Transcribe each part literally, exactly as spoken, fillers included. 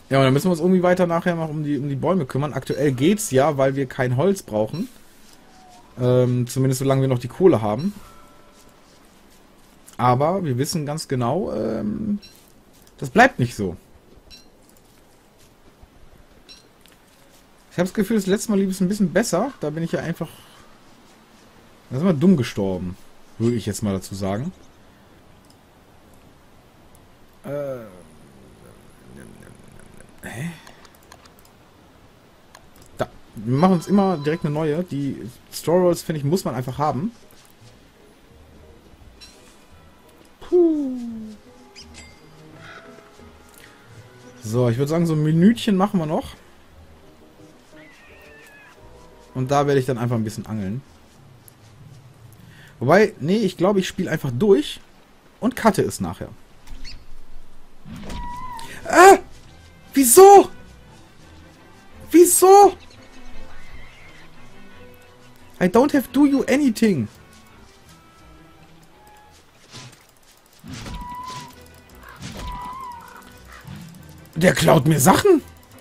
Ja, und dann müssen wir uns irgendwie weiter nachher noch um die, um die Bäume kümmern. Aktuell geht's ja, weil wir kein Holz brauchen. Ähm, zumindest solange wir noch die Kohle haben. Aber wir wissen ganz genau, ähm, das bleibt nicht so. Ich habe das Gefühl, das letzte Mal lief es ein bisschen besser. Da bin ich ja einfach... Da sind wir dumm gestorben. Würde ich jetzt mal dazu sagen. Äh... Hä? Da. Wir machen uns immer direkt eine neue. Die Store Rolls, finde ich, muss man einfach haben. Puh. So, ich würde sagen, so ein Minütchen machen wir noch. Und da werde ich dann einfach ein bisschen angeln. Wobei, nee, ich glaube, ich spiele einfach durch und cutte es nachher. Ah! Wieso? Wieso? I don't have do you anything. Der klaut mir Sachen.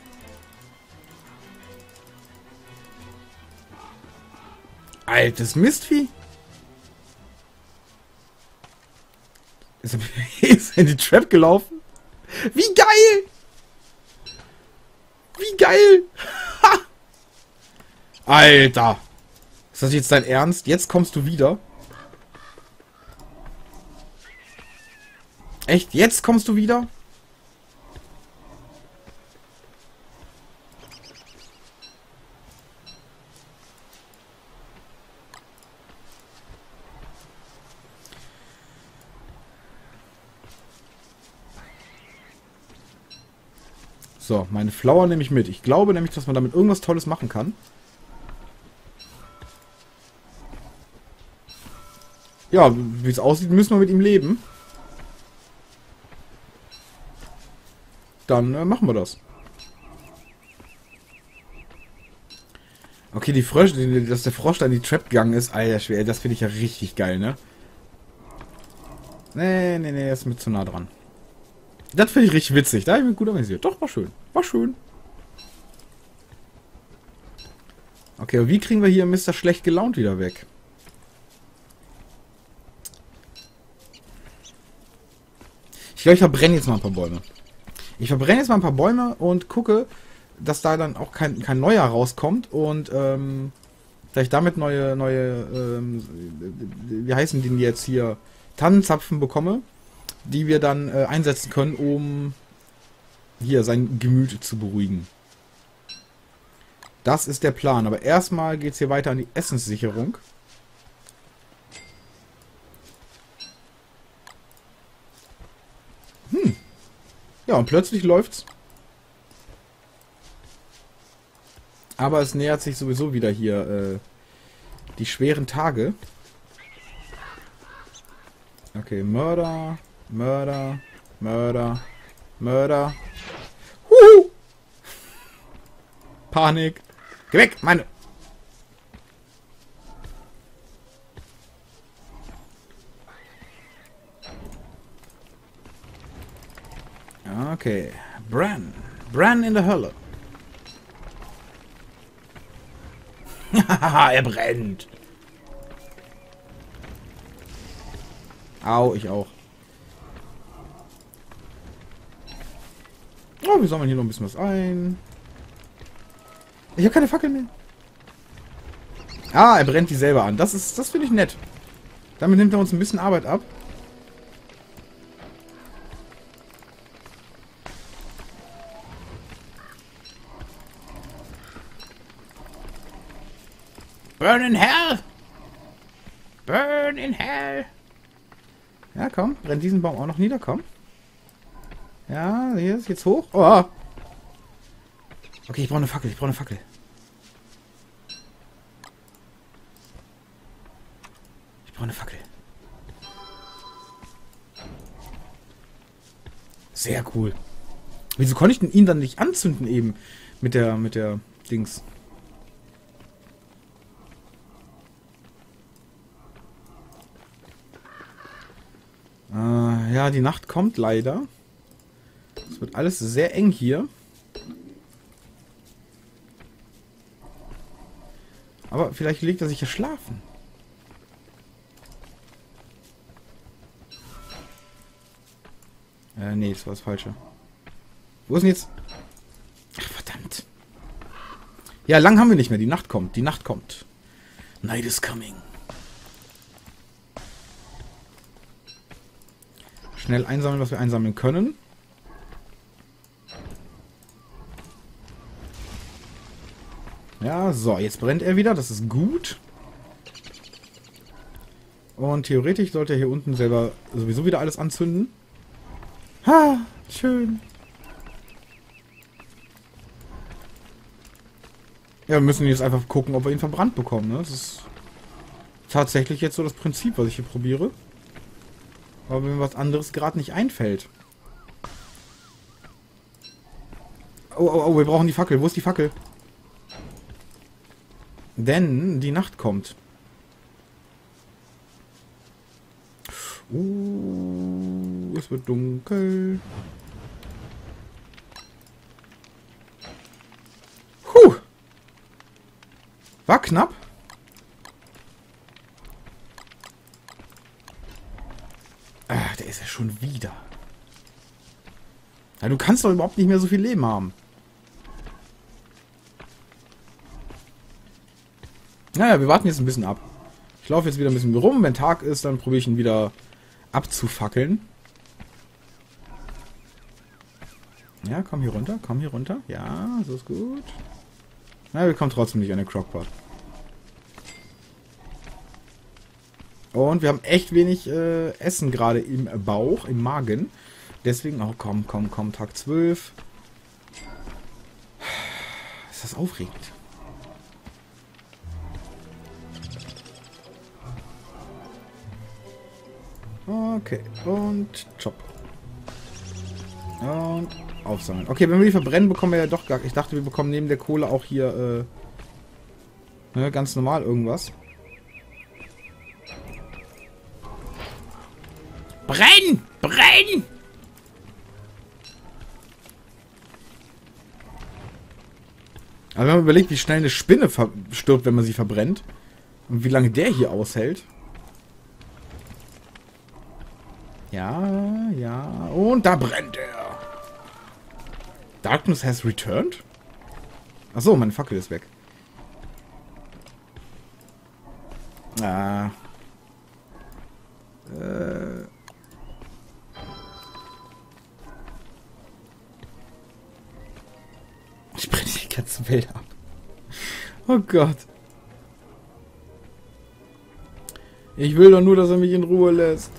Altes Mistvieh. Ist er ist er in die Trap gelaufen? Wie geil! Wie geil! Alter! Ist das jetzt dein Ernst? Jetzt kommst du wieder? Echt? Jetzt kommst du wieder? So, meine Flower nehme ich mit. Ich glaube nämlich, dass man damit irgendwas Tolles machen kann. Ja, wie es aussieht, müssen wir mit ihm leben. Dann äh, machen wir das. Okay, die Frösche, die, dass der Frosch da in die Trap gegangen ist, alter Schwer, das finde ich ja richtig geil, ne? Nee, nee, nee, das ist mir zu nah dran. Das finde ich richtig witzig. Da habe ich mich gut organisiert. Doch, war schön. War schön. Okay, aber wie kriegen wir hier Mister Schlecht gelaunt wieder weg? Ich glaube, ich verbrenne jetzt mal ein paar Bäume. Ich verbrenne jetzt mal ein paar Bäume und gucke, dass da dann auch kein, kein neuer rauskommt und ähm, vielleicht damit neue, neue, ähm, wie heißen die jetzt hier, Tannenzapfen bekomme, die wir dann äh, einsetzen können, um hier sein Gemüt zu beruhigen. Das ist der Plan. Aber erstmal geht es hier weiter an die Essenssicherung. Hm. Ja, und plötzlich läuft's. Aber es nähert sich sowieso wieder hier äh, die schweren Tage. Okay, Mörder, Mörder, Mörder, Mörder. Huhu! Panik. Geh weg, meine... Okay. Bran. Bran in der Hölle. Haha, er brennt. Au, ich auch. Oh, wir sammeln hier noch ein bisschen was ein. Ich habe keine Fackel mehr. Ah, er brennt die selber an. Das ist, das finde ich nett. Damit nimmt er uns ein bisschen Arbeit ab. Burn in hell! Burn in hell! Ja, komm. Brennt diesen Baum auch noch nieder, komm. Ja, hier ist jetzt hoch. Oh! Okay, ich brauche eine Fackel, ich brauche eine Fackel. Ich brauche eine Fackel. Sehr cool. Wieso konnte ich denn ihn dann nicht anzünden eben? Mit der, mit der Dings. Äh, ja, die Nacht kommt leider. Es wird alles sehr eng hier. Aber vielleicht legt er sich ja schlafen. Äh, nee, das war das Falsche. Wo ist denn jetzt... Ach, verdammt. Ja, lang haben wir nicht mehr. Die Nacht kommt. Die Nacht kommt. Night is coming. Schnell einsammeln, was wir einsammeln können. Ja, so, jetzt brennt er wieder. Das ist gut. Und theoretisch sollte er hier unten selber sowieso wieder alles anzünden. Ha, schön. Ja, wir müssen jetzt einfach gucken, ob wir ihn verbrannt bekommen. Ne? Das ist tatsächlich jetzt so das Prinzip, was ich hier probiere. Aber mir was anderes gerade nicht einfällt. Oh, oh, oh, wir brauchen die Fackel. Wo ist die Fackel? Denn die Nacht kommt. Uh, es wird dunkel. Huh. War knapp. Ah, der ist ja schon wieder. Ja, du kannst doch überhaupt nicht mehr so viel Leben haben. Naja, wir warten jetzt ein bisschen ab. Ich laufe jetzt wieder ein bisschen rum. Wenn Tag ist, dann probiere ich ihn wieder abzufackeln. Ja, komm hier runter, komm hier runter. Ja, so ist gut. Na, wir kommen trotzdem nicht an den Crockpot. Und wir haben echt wenig äh, Essen gerade im Bauch, im Magen. Deswegen, oh komm, komm, komm, Tag zwölf. Ist das aufregend. Okay, und Chop. Und aufsammeln. Okay, wenn wir die verbrennen, bekommen wir ja doch gar... Ich dachte, wir bekommen neben der Kohle auch hier äh, ne, ganz normal irgendwas. Brenn! Brenn! Also wenn man überlegt, wie schnell eine Spinne stirbt, wenn man sie verbrennt. Und wie lange der hier aushält. Ja, ja. Und da brennt er. Darkness has returned? Achso, meine Fackel ist weg. Ah. Äh. Ich brenne die ganze Welt ab. Oh Gott. Ich will doch nur, dass er mich in Ruhe lässt.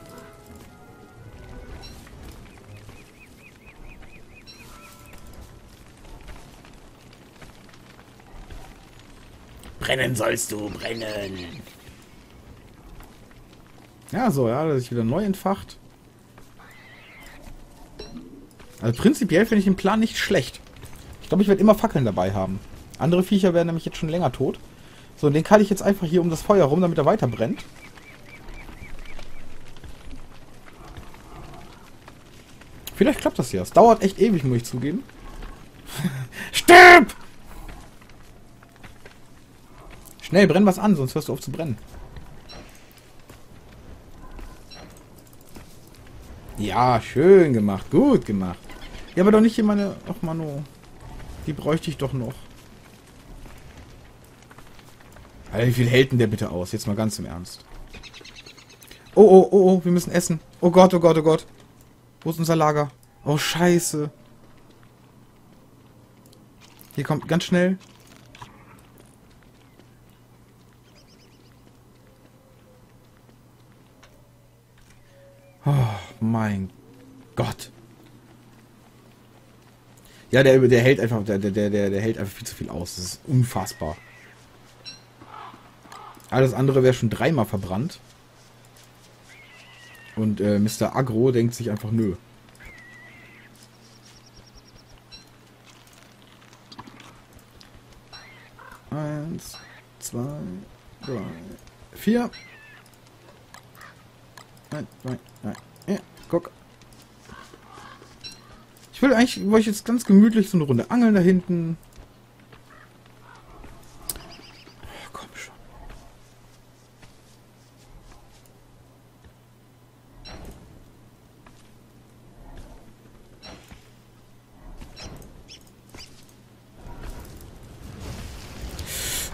Brennen sollst du, brennen. Ja, so, ja, das ist wieder neu entfacht. Also prinzipiell finde ich den Plan nicht schlecht. Ich glaube, ich werde immer Fackeln dabei haben. Andere Viecher werden nämlich jetzt schon länger tot. So, den kann ich jetzt einfach hier um das Feuer rum, damit er weiter brennt. Vielleicht klappt das ja. Es dauert echt ewig, muss ich zugeben. Stirb! Schnell, brenn was an, sonst hörst du auf zu brennen. Ja, schön gemacht. Gut gemacht. Ja, aber doch nicht hier meine... Ach, Mano. Die bräuchte ich doch noch. Alter, wie viel hält denn der bitte aus? Jetzt mal ganz im Ernst. Oh, oh, oh, oh, wir müssen essen. Oh Gott, oh Gott, oh Gott. Wo ist unser Lager? Oh, scheiße. Hier kommt ganz schnell. Oh, mein Gott. Ja, der, der hält einfach, der, der, der, der hält einfach viel zu viel aus. Das ist unfassbar. Alles andere wäre schon dreimal verbrannt. Und äh, Mister Agro denkt sich einfach, nö. Eins, zwei, drei, vier. Nein, nein, nein. Ja, guck. Ich will eigentlich, wollte ich jetzt ganz gemütlich so eine Runde angeln da hinten.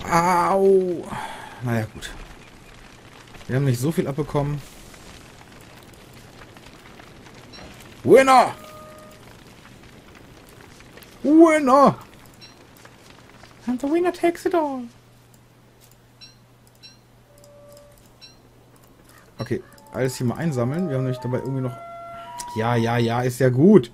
Au! Naja, gut. Wir haben nicht so viel abbekommen. Winner! Winner! And the winner takes it all. Okay, alles hier mal einsammeln. Wir haben nämlich dabei irgendwie noch... Ja, ja, ja, ist ja gut.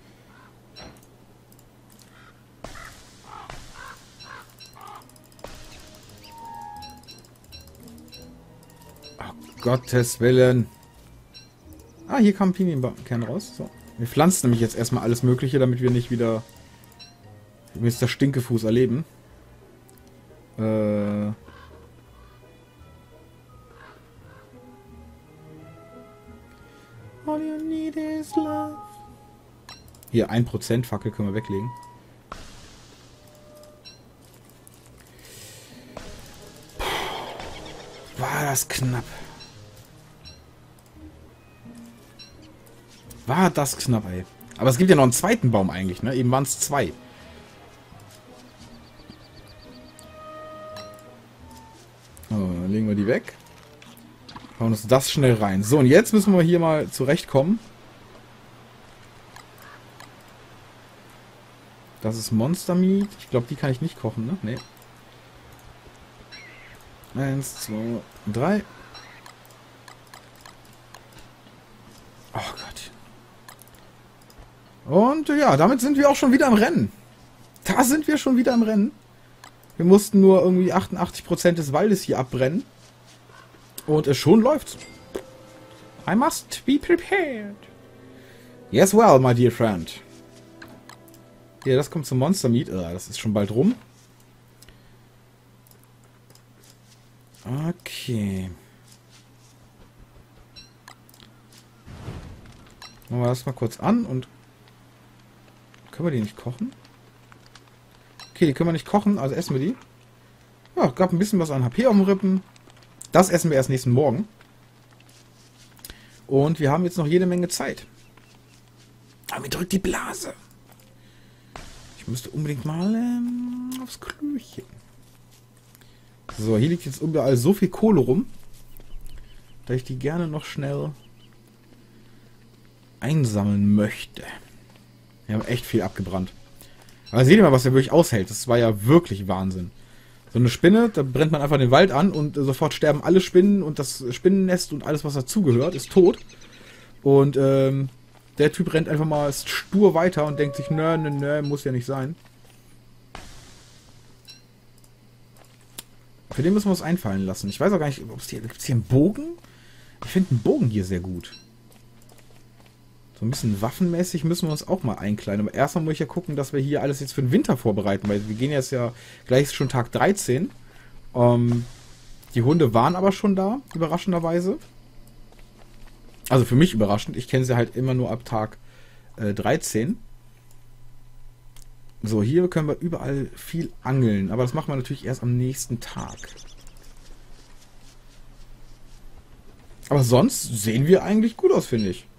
Oh, Gottes Willen. Ah, hier kam ein Pinienkern raus. So. Wir pflanzen nämlich jetzt erstmal alles Mögliche, damit wir nicht wieder Mister Stinkefuß erleben. Äh... All you need is love. Hier, ein Prozent Fackel können wir weglegen. War das knapp. War das knapp, ey. Aber es gibt ja noch einen zweiten Baum eigentlich, ne? Eben waren es zwei. So, dann legen wir die weg. Hauen uns das schnell rein. So, und jetzt müssen wir hier mal zurechtkommen. Das ist Monster Meat. Ich glaube, die kann ich nicht kochen, ne? Nee. Eins, zwei, drei. Oh Gott. Und ja, damit sind wir auch schon wieder im Rennen. Da sind wir schon wieder im Rennen. Wir mussten nur irgendwie achtundachtzig Prozent des Waldes hier abbrennen. Und es schon läuft's. I must be prepared. Yes, well, my dear friend. Ja, das kommt zum Monster Meat. Oh, das ist schon bald rum. Okay. Machen wir das mal kurz an und... Können wir die nicht kochen? Okay, die können wir nicht kochen, also essen wir die. Ja, gab ein bisschen was an H P auf den Rippen. Das essen wir erst nächsten Morgen. Und wir haben jetzt noch jede Menge Zeit. Aber mir drückt die Blase. Ich müsste unbedingt mal ähm, aufs Klöchen. So, hier liegt jetzt überall so viel Kohle rum, dass ich die gerne noch schnell einsammeln möchte. Wir haben echt viel abgebrannt. Aber seht ihr mal, was der wirklich aushält. Das war ja wirklich Wahnsinn. So eine Spinne, da brennt man einfach den Wald an und sofort sterben alle Spinnen und das Spinnennest und alles, was dazugehört, ist tot. Und ähm, der Typ rennt einfach mal stur weiter und denkt sich, nö, nö, nö, muss ja nicht sein. Für den müssen wir uns einfallen lassen. Ich weiß auch gar nicht, ob es hier, gibt es hier einen Bogen? Ich finde einen Bogen hier sehr gut. So ein bisschen waffenmäßig müssen wir uns auch mal einkleiden. Aber erstmal muss ich ja gucken, dass wir hier alles jetzt für den Winter vorbereiten, weil wir gehen jetzt ja gleich schon Tag dreizehn. Ähm, die Hunde waren aber schon da, überraschenderweise. Also für mich überraschend. Ich kenne sie halt immer nur ab Tag äh, dreizehn. So, hier können wir überall viel angeln. Aber das machen wir natürlich erst am nächsten Tag. Aber sonst sehen wir eigentlich gut aus, finde ich.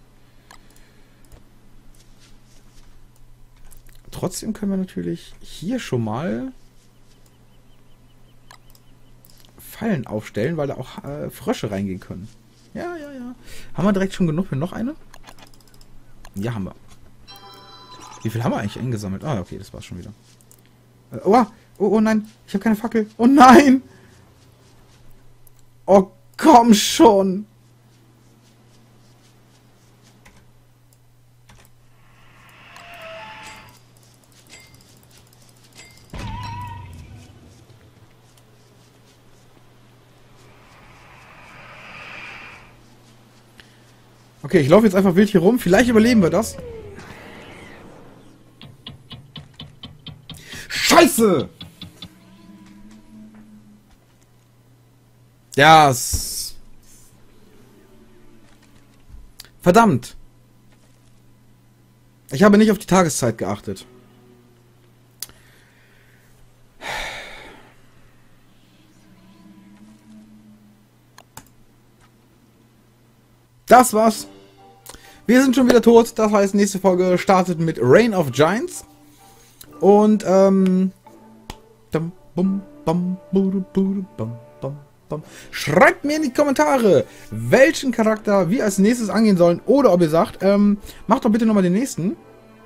Trotzdem können wir natürlich hier schon mal Fallen aufstellen, weil da auch äh, Frösche reingehen können. Ja, ja, ja. Haben wir direkt schon genug für noch eine? Ja, haben wir. Wie viel haben wir eigentlich eingesammelt? Ah, okay, das war's schon wieder. Äh, oh, oh, oh nein, ich habe keine Fackel. Oh nein! Oh, komm schon! Okay, ich laufe jetzt einfach wild hier rum. Vielleicht überleben wir das. Scheiße! Das. Verdammt! Ich habe nicht auf die Tageszeit geachtet. Das war's. Wir sind schon wieder tot. Das heißt, nächste Folge startet mit Reign of Giants. Und, ähm... Dum, bum, bam, budu, budu, bam, bam, bam. Schreibt mir in die Kommentare, welchen Charakter wir als nächstes angehen sollen. Oder ob ihr sagt, ähm, macht doch bitte nochmal den nächsten.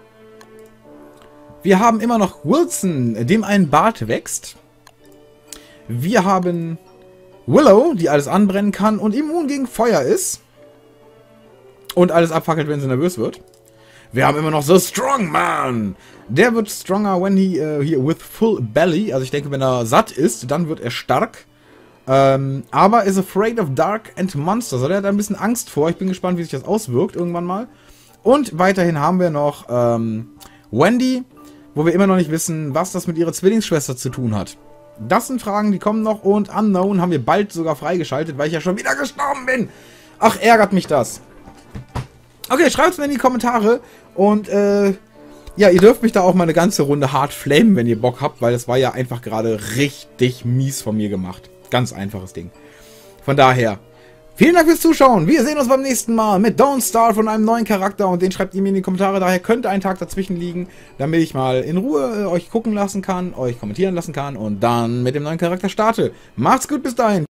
Wir haben immer noch Wilson, dem ein Bart wächst. Wir haben Willow, die alles anbrennen kann und immun gegen Feuer ist. Und alles abfackelt, wenn sie nervös wird. Wir haben immer noch The Strong Man. Der wird stronger when he, uh, he with full belly. Also ich denke, wenn er satt ist, dann wird er stark. Ähm, aber is afraid of dark and monsters. Also der hat ein bisschen Angst vor. Ich bin gespannt, wie sich das auswirkt irgendwann mal. Und weiterhin haben wir noch ähm, Wendy, wo wir immer noch nicht wissen, was das mit ihrer Zwillingsschwester zu tun hat. Das sind Fragen, die kommen noch. Und Unknown haben wir bald sogar freigeschaltet, weil ich ja schon wieder gestorben bin. Ach, ärgert mich das. Okay, schreibt es mir in die Kommentare. Und äh, ja, ihr dürft mich da auch mal eine ganze Runde hart flamen, wenn ihr Bock habt, weil das war ja einfach gerade richtig mies von mir gemacht. Ganz einfaches Ding. Von daher, vielen Dank fürs Zuschauen. Wir sehen uns beim nächsten Mal mit Don't Starve von einem neuen Charakter und den schreibt ihr mir in die Kommentare. Daher könnte ein Tag dazwischen liegen, damit ich mal in Ruhe äh, euch gucken lassen kann, euch kommentieren lassen kann und dann mit dem neuen Charakter starte. Macht's gut, bis dahin.